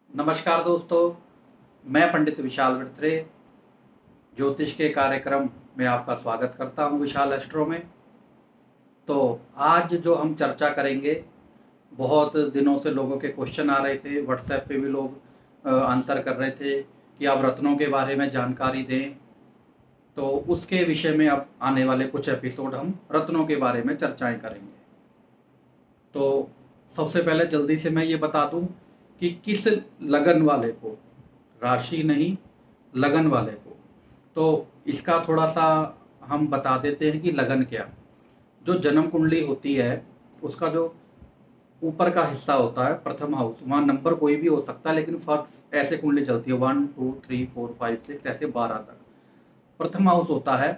नमस्कार दोस्तों, मैं पंडित विशाल विरत्रे ज्योतिष के कार्यक्रम में आपका स्वागत करता हूं विशाल एस्ट्रो में। तो आज जो हम चर्चा करेंगे, बहुत दिनों से लोगों के क्वेश्चन आ रहे थे, व्हाट्सएप पे भी लोग आंसर कर रहे थे कि आप रत्नों के बारे में जानकारी दें। तो उसके विषय में अब आने वाले कुछ एपिसोड हम रत्नों के बारे में चर्चाएं करेंगे। तो सबसे पहले जल्दी से मैं ये बता दूं कि किस लगन वाले को, राशि नहीं लगन वाले को, तो इसका थोड़ा सा हम बता देते हैं कि लगन क्या। जो जन्म कुंडली होती है उसका जो ऊपर का हिस्सा होता है प्रथम हाउस, वहाँ नंबर कोई भी हो सकता है, लेकिन फर्स्ट ऐसे कुंडली चलती है 1 2 3 4 5 6 ऐसे 12 तक प्रथम हाउस होता है।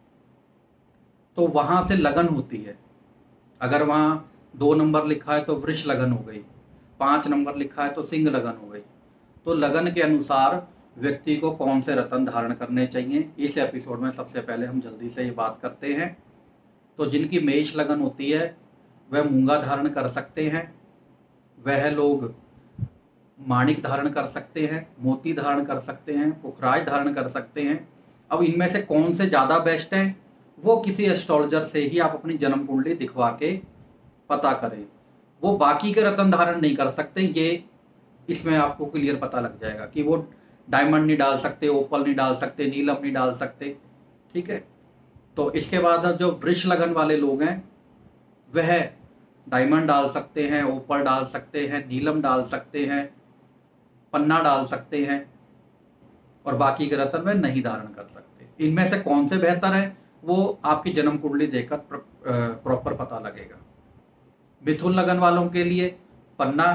तो वहाँ से लगन होती है। अगर वहाँ 2 नंबर लिखा है तो वृष लगन हो गई, 5 नंबर लिखा है तो सिंह लगन हो गई। तो लगन के अनुसार व्यक्ति को कौन से रत्न धारण करने चाहिए, इस एपिसोड में सबसे पहले हम जल्दी से ये बात करते हैं। तो जिनकी मेष लगन होती है वह मूंगा धारण कर सकते हैं, वह लोग माणिक धारण कर सकते हैं, मोती धारण कर सकते हैं, पुखराज धारण कर सकते हैं। अब इनमें से कौन से ज़्यादा बेस्ट हैं वो किसी एस्ट्रोलॉजर से ही आप अपनी जन्म कुंडली दिखवा के पता करें। वो बाकी के रत्न धारण नहीं कर सकते, ये इसमें आपको क्लियर पता लग जाएगा कि वो डायमंड नहीं डाल सकते, ओपल नहीं डाल सकते, नीलम नहीं डाल सकते। ठीक है। तो इसके बाद जो वृष लगन वाले लोग हैं वह डायमंड डाल सकते हैं, ओपल डाल सकते हैं, नीलम डाल सकते हैं, पन्ना डाल सकते हैं, और बाकी के रत्न वह नहीं धारण कर सकते। इनमें से कौन से बेहतर है वो आपकी जन्म कुंडली देखकर प्रॉपर पता लगेगा। मिथुन लगन वालों के लिए पन्ना,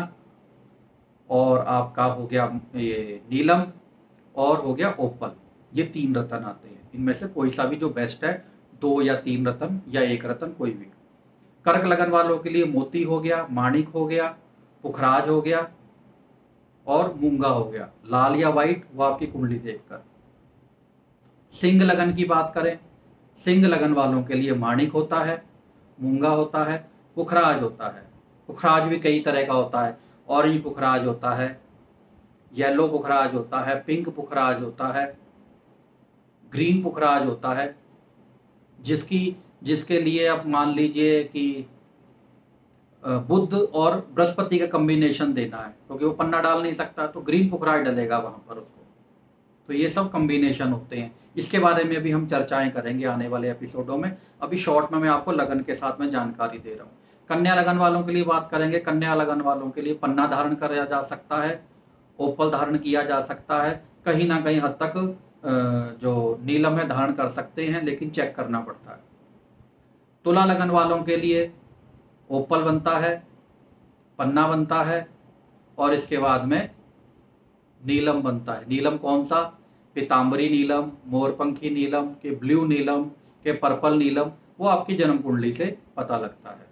और आपका हो गया ये नीलम, और हो गया ओपल, ये 3 रत्न आते हैं। इनमें से कोई सा भी जो बेस्ट है, 2 या 3 रत्न या 1 रत्न कोई भी। कर्क लगन वालों के लिए मोती हो गया, माणिक हो गया, पुखराज हो गया और मूंगा हो गया, लाल या व्हाइट वो आपकी कुंडली देखकर। सिंह लगन की बात करें, सिंह लगन वालों के लिए माणिक होता है, मूंगा होता है, पुखराज होता है। पुखराज भी कई तरह का होता है, ऑरेंज पुखराज होता है, येलो पुखराज होता है, पिंक पुखराज होता है, ग्रीन पुखराज होता है। जिसके लिए आप मान लीजिए कि बुध और बृहस्पति का कॉम्बिनेशन देना है, क्योंकि वो पन्ना डाल नहीं सकता, तो ग्रीन पुखराज डलेगा वहां पर उसको। तो ये सब कॉम्बिनेशन होते हैं। इसके बारे में भी हम चर्चाएं करेंगे आने वाले एपिसोडों में। अभी शॉर्ट में मैं आपको लगन के साथ में जानकारी दे रहा हूँ। कन्या लगन वालों के लिए बात करेंगे। कन्या लगन वालों के लिए पन्ना धारण किया जा सकता है, ओपल धारण किया जा सकता है, कहीं ना कहीं हद तक जो नीलम है धारण कर सकते हैं, लेकिन चेक करना पड़ता है। तुला लगन वालों के लिए ओपल बनता है, पन्ना बनता है, और इसके बाद में नीलम बनता है। नीलम कौन सा? पीताम्बरी नीलम, मोरपंखी नीलम, के ब्लू नीलम, के पर्पल नीलम, वो आपकी जन्म कुंडली से पता लगता है।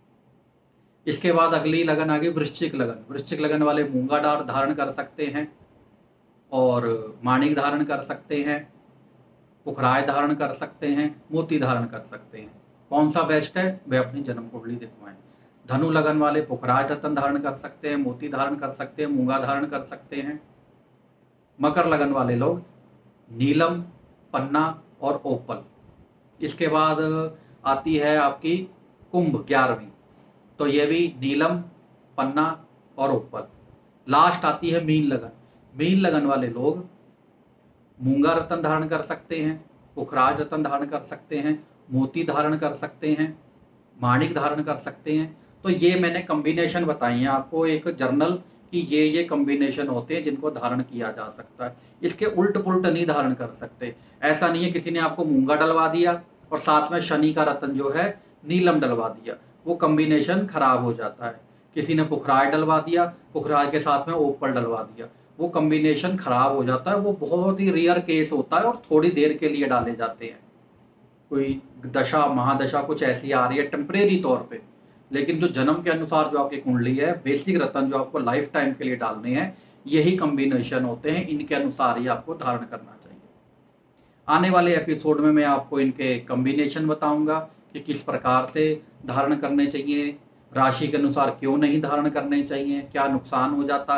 इसके बाद अगली लगन आ गई वृश्चिक लगन। वृश्चिक लगन वाले मूंगा धारण कर सकते हैं, और माणिक धारण कर सकते हैं, पुखराज धारण कर सकते हैं, मोती धारण कर सकते हैं। कौन सा बेस्ट है वे अपनी जन्म कुंडली दिखवाएं। धनु लगन वाले पुखराज रत्न धारण कर सकते हैं, मोती धारण कर सकते हैं, मूंगा धारण कर सकते हैं। मकर लगन वाले लोग नीलम, पन्ना और ओपल। इसके बाद आती है आपकी कुंभ 11वीं, तो ये भी नीलम, पन्ना और ओपल। लास्ट आती है मीन लगन। मीन लगन वाले लोग मूंगा रत्न धारण कर सकते हैं, पुखराज रत्न धारण कर सकते हैं, मोती धारण कर सकते हैं, माणिक धारण कर सकते हैं। तो ये मैंने कॉम्बिनेशन बताई है आपको एक जर्नल कि ये कॉम्बिनेशन होते हैं जिनको धारण किया जा सकता है। इसके उल्ट पुल्ट नहीं धारण कर सकते। ऐसा नहीं है किसी ने आपको मूंगा डलवा दिया और साथ में शनि का रत्न जो है नीलम डलवा दिया, वो कॉम्बिनेशन खराब हो जाता है। किसी ने पुखराज डलवा दिया, पुखराज के साथ में ओपल डलवा दिया, वो कॉम्बिनेशन खराब हो जाता है। वो बहुत ही रेयर केस होता है और थोड़ी देर के लिए डाले जाते हैं। कोई दशा महादशा कुछ ऐसी आ रही है टेम्परेरी तौर पे, लेकिन जो जन्म के अनुसार जो आपकी कुंडली है, बेसिक रत्न जो आपको लाइफ टाइम के लिए डालने हैं, यही कॉम्बिनेशन होते हैं। इनके अनुसार ही आपको धारण करना चाहिए। आने वाले एपिसोड में मैं आपको इनके कॉम्बिनेशन बताऊंगा कि किस प्रकार से धारण करने चाहिए, राशि के अनुसार क्यों नहीं धारण करने चाहिए, क्या नुकसान हो जाता है,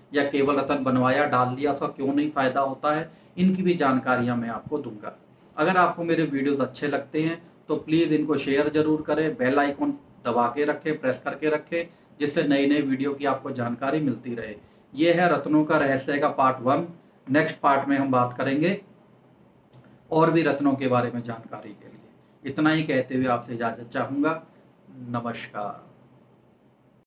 या केवल रत्न बनवाया डाल लिया, उसका क्यों नहीं फायदा होता है, इनकी भी जानकारियां मैं आपको दूंगा। अगर आपको मेरे वीडियोस अच्छे लगते हैं तो प्लीज़ इनको शेयर जरूर करें, बेल आइकॉन दबा के रखें, प्रेस करके रखें, जिससे नई नई वीडियो की आपको जानकारी मिलती रहे। ये है रत्नों का रहस्य का पार्ट 1। नेक्स्ट पार्ट में हम बात करेंगे और भी रत्नों के बारे में जानकारी के लिए। इतना ही कहते हुए आपसे इजाजत चाहूंगा। नमस्कार।